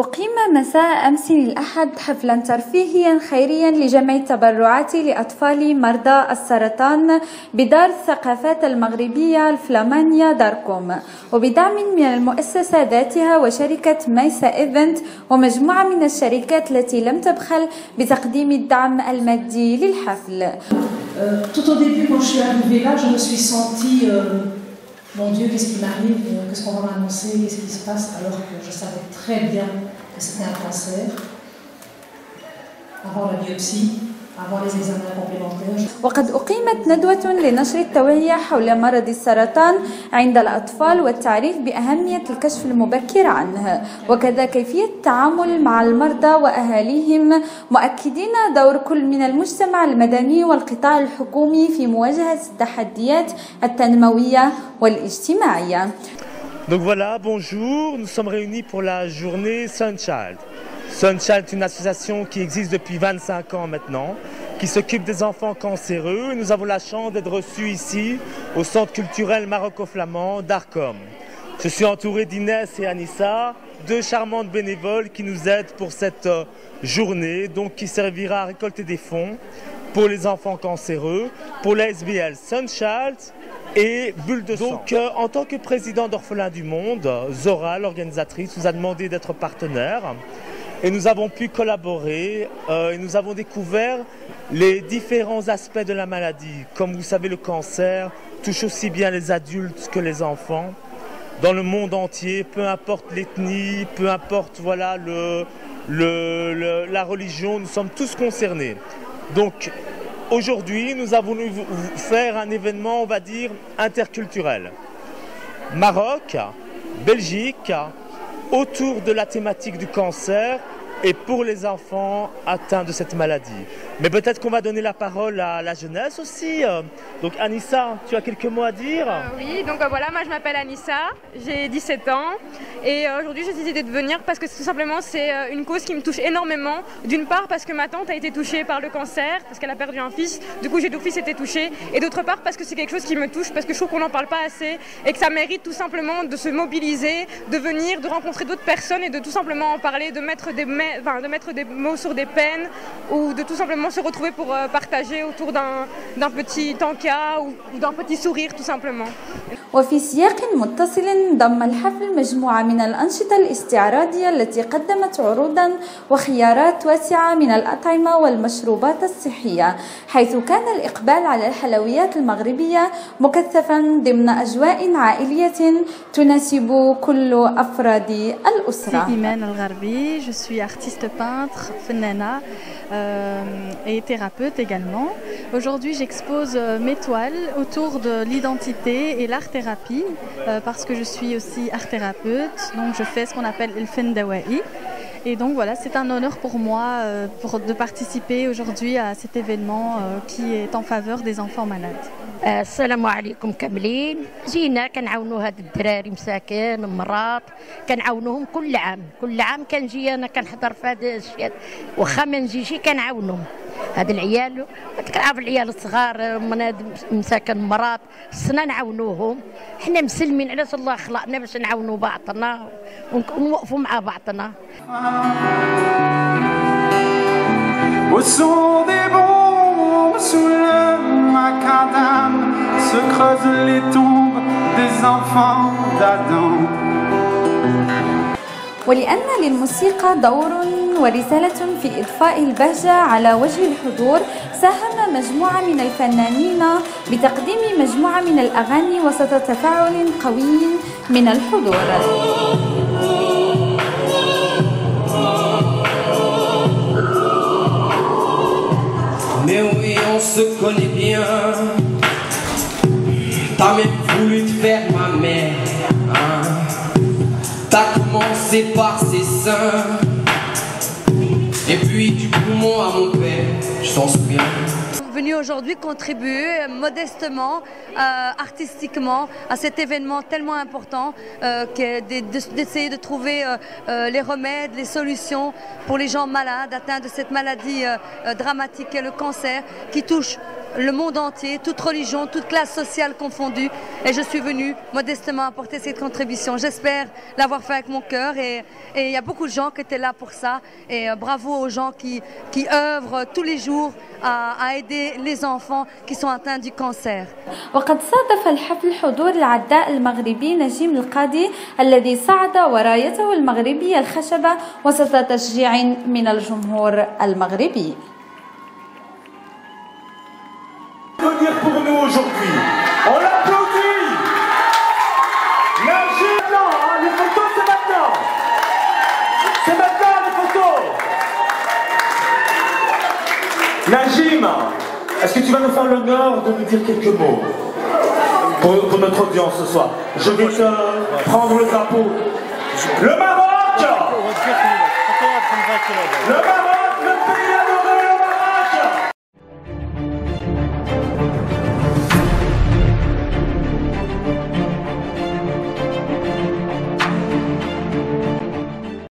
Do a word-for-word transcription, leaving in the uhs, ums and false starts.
أقيم مساء أمس الأحد حفلا ترفيهيا خيريا لجمع التبرعات لأطفال مرضى السرطان بدار الثقافات المغربية الفلامانيا داركوم، وبدعم من المؤسسة ذاتها وشركة ميسا إيفنت ومجموعة من الشركات التي لم تبخل بتقديم الدعم المادي للحفل. Tout au début, quand je suis arrivée là, je me suis sentie euh, mon Dieu, qu'est-ce qui m'arrive, qu'est-ce qu'on va m'annoncer, qu'est-ce qui se passe, alors que je savais très bien que c'était un cancer, avant la biopsie, avant les examens complémentaires. وقد أقيمت ندوة لنشر التوعية حول مرض السرطان عند الأطفال والتعريف بأهمية الكشف المبكر عنه، وكذا كيفية التعامل مع المرضى وأهاليهم، مؤكدين دور كل من المجتمع المدني والقطاع الحكومي في مواجهة التحديات التنموية والاجتماعية. Donc voilà, bonjour, nous sommes réunis pour la journée Sunchild. Sunchild est une association qui existe depuis vingt-cinq ans maintenant, qui s'occupe des enfants cancéreux. Nous avons la chance d'être reçus ici au centre culturel maroco-flamand d'Arcom. Je suis entouré d'Inès et Anissa, deux charmantes bénévoles qui nous aident pour cette journée, donc qui servira à récolter des fonds pour les enfants cancéreux, pour la S B L Sunchild et Bulle de Sang. Donc, euh, en tant que président d'Orphelins du Monde, Zora, l'organisatrice, nous a demandé d'être partenaire. Et nous avons pu collaborer euh, et nous avons découvert les différents aspects de la maladie. Comme vous savez, le cancer touche aussi bien les adultes que les enfants. Dans le monde entier, peu importe l'ethnie, peu importe voilà, le, le, le, la religion, nous sommes tous concernés. Donc aujourd'hui, nous avons voulu faire un événement, on va dire, interculturel. Maroc, Belgique, autour de la thématique du cancer et pour les enfants atteints de cette maladie. Mais peut-être qu'on va donner la parole à la jeunesse aussi. Donc Anissa, tu as quelques mots à dire? euh, Oui, donc euh, voilà, moi je m'appelle Anissa, j'ai dix-sept ans et euh, aujourd'hui j'ai décidé de venir parce que tout simplement c'est euh, une cause qui me touche énormément. D'une part parce que ma tante a été touchée par le cancer, parce qu'elle a perdu un fils, du coup j'ai deux fils étaient touchés, et d'autre part parce que c'est quelque chose qui me touche, parce que je trouve qu'on n'en parle pas assez et que ça mérite tout simplement de se mobiliser, de venir, de rencontrer d'autres personnes et de tout simplement en parler, de mettre des, enfin, de mettre des mots sur des peines ou de tout simplement se retrouver pour euh, partager autour d'un d'un petit tanka ou, ou d'un petit sourire tout simplement. وفي سياق متصل ضم الحفل مجموعة من الأنشطة الاستعراضية التي قدمت عروضا وخيارات واسعة من الأطعمة والمشروبات الصحية، حيث كان الإقبال على الحلويات المغربية مكثفا ضمن أجواء عائلية تناسب كل أفراد الأسرة. C'est Imen Al-Gharbi, je suis artiste peintre, fennana euh, et thérapeute également. Aujourd'hui j'expose mes toiles autour de l'identité et l'art-thérapie euh, parce que je suis aussi art-thérapeute, donc je fais ce qu'on appelle le fendawa'i. Et donc voilà, c'est un honneur pour moi euh, pour, de participer aujourd'hui à cet événement euh, qui est en faveur des enfants malades. السلام عليكم كاملين. جينا كنعاونوا هاد الدراري مساكين مرات، كنعاونوهم كل عام، كل عام كنجي انا كنحضر في هاد الشيء، واخا ما نجيش كنعاونهم. هاد العيال كتعرف العيال الصغار من مساكن مرات خصنا نعاونوهم، حنا مسلمين علاش الله خلقنا باش نعاونوا بعضنا ونوقفوا مع بعضنا. Au son des bombes sous le macadam se creusent les tombes des enfants d'Adam. ولأن للموسيقى دور ورسالة في إضفاء البهجة على وجه الحضور، ساهم مجموعة من الفنانين بتقديم مجموعة من الأغاني وسط تفاعل قوي من الحضور. Mais oui, on se connaît bien. T'as même voulu te faire ma mère, hein? T'as commencé par ses seins, et puis du poumon à mon père, je t'en souviens. Venu aujourd'hui contribuer modestement, euh, artistiquement à cet événement tellement important euh, d'essayer de, de trouver euh, euh, les remèdes, les solutions pour les gens malades atteints de cette maladie euh, dramatique qu'est le cancer qui touche le monde entier, toute religion, toute classe sociale confondue. Et je suis venue modestement apporter cette contribution. J'espère l'avoir fait avec mon cœur et il y a beaucoup de gens qui étaient là pour ça. Et euh, bravo aux gens qui, qui œuvrent tous les jours à, à aider les enfants qui sont atteints du cancer. وقد صادف الحفل حضور العداء المغربي نجيم القاضي الذي صعد ورايته المغربية الخشبة وسط تشجيع من الجمهور المغربي. Venir pour nous aujourd'hui. On l'applaudit. Najim, maintenant, hein, les photos c'est maintenant. C'est maintenant les photos. Najim, est-ce que tu vas nous faire l'honneur de nous dire quelques mots pour, pour notre audience ce soir? Je vais te prendre le drapeau. Le Maroc. Le Maroc.